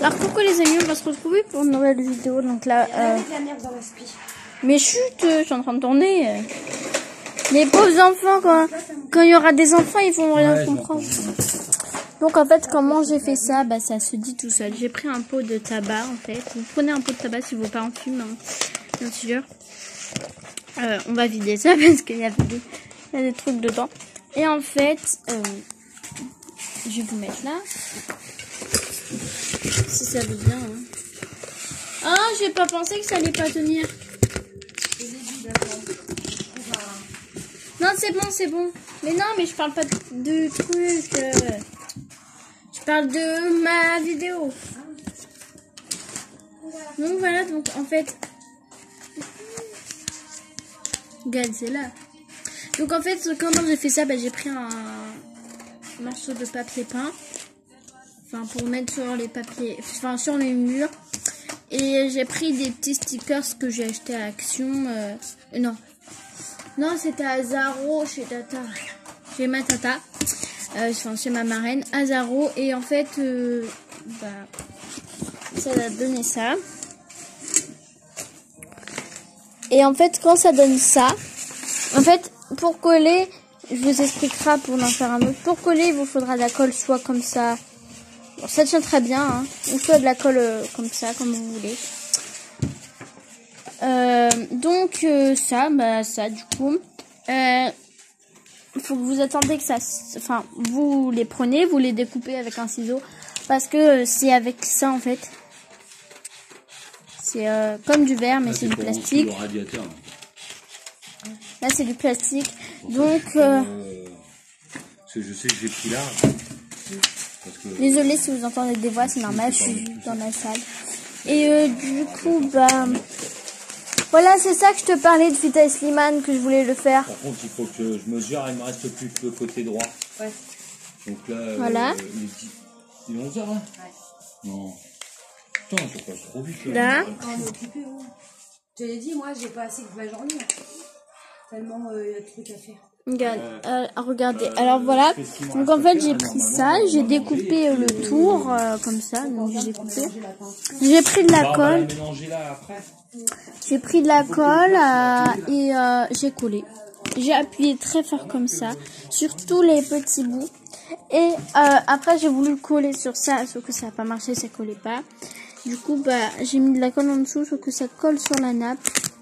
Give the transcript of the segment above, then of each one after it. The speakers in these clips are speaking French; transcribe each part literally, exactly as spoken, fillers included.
Alors coucou les amis, on va se retrouver pour une nouvelle vidéo. Donc là, euh... de la merde dans la spi. mais chut, je suis en train de tourner. Les pauvres enfants, quand quand il y aura des enfants, ils vont rien ouais, comprendre. Donc en fait, comment j'ai fait ça? Bah ça se dit tout seul. J'ai pris un pot de tabac en fait. Vous prenez un pot de tabac si vos parents fument, hein, bien sûr. Euh, on va vider ça parce qu'il y a des, il y a des trucs dedans. Et en fait, euh, je vais vous mettre là. Si ça veut bien. Hein. Ah, j'ai pas pensé que ça allait pas tenir. Non, c'est bon, c'est bon. Mais non, mais je parle pas de trucs. Euh, je parle de ma vidéo. Donc voilà, donc en fait. Regarde, c'est là. Donc en fait, comment j'ai fait ça? Bah, j'ai pris un morceau de papier peint. Enfin, pour mettre sur les papiers. Enfin, sur les murs. Et j'ai pris des petits stickers que j'ai acheté à Action. Euh, non. Non, c'était à Zaro chez Tata. Chez ma Tata. Euh, enfin, chez ma marraine. À Zaro. Et en fait, euh, bah, ça a donné ça. Et en fait, quand ça donne ça, en fait, pour coller, je vous expliquerai pour en faire un autre. Pour coller, il vous faudra de la colle soit comme ça. Bon, ça tient très bien, hein. Ou soit de la colle euh, comme ça, comme vous voulez. Euh, donc, euh, ça, bah, ça, du coup. Euh, faut que vous attendez que ça... Enfin, vous les prenez, vous les découpez avec un ciseau. Parce que euh, c'est avec ça, en fait. C'est euh, comme du verre, mais c'est du plastique. Là, c'est du plastique. Donc... Euh, parce que je sais que j'ai pris là... Désolée si vous entendez des voix, c'est normal, je suis dans ma salle. Et euh, du coup, bah... Voilà, c'est ça que je te parlais de Vita Slimane, que je voulais le faire. Par contre, il faut que je mesure, il me reste plus que le côté droit. Ouais. Donc là, voilà. Euh, il, est dix... il est onze heures, hein. Ouais. Non. Putain, ça passe trop vite. Là. Quand on est occupé, ouais. Je te l'ai dit, moi, j'ai pas assez de ma journée. Tellement il euh, y a de trucs à faire. Regarde, euh, regardez, alors voilà, donc en fait j'ai pris ça, j'ai découpé euh, le tour, euh, comme ça, donc j'ai coupé, j'ai pris de la colle, j'ai pris de la colle euh, et euh, j'ai collé, j'ai appuyé très fort comme ça, sur tous les petits bouts, et euh, après j'ai voulu coller sur ça, sauf que ça n'a pas marché, ça collait pas, du coup bah j'ai mis de la colle en dessous, sauf que ça colle sur la nappe,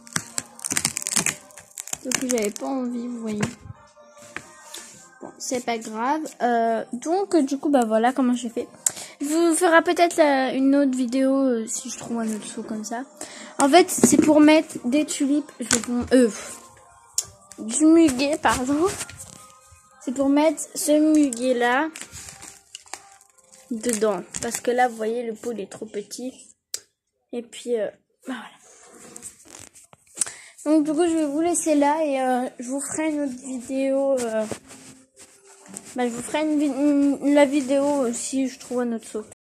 sauf que j'avais pas envie, vous voyez. Bon, c'est pas grave. Euh, donc, du coup, bah voilà comment j'ai fait. Je vous ferai peut-être une autre vidéo euh, si je trouve un autre saut comme ça. En fait, c'est pour mettre des tulipes. Je vais, euh, du muguet, pardon. C'est pour mettre ce muguet là dedans. Parce que là, vous voyez, le pot il est trop petit. Et puis, euh, bah voilà. Donc, du coup, je vais vous laisser là et euh, je vous ferai une autre vidéo. Euh, Bah, je vous ferai une, une, la vidéo si je trouve un autre saut.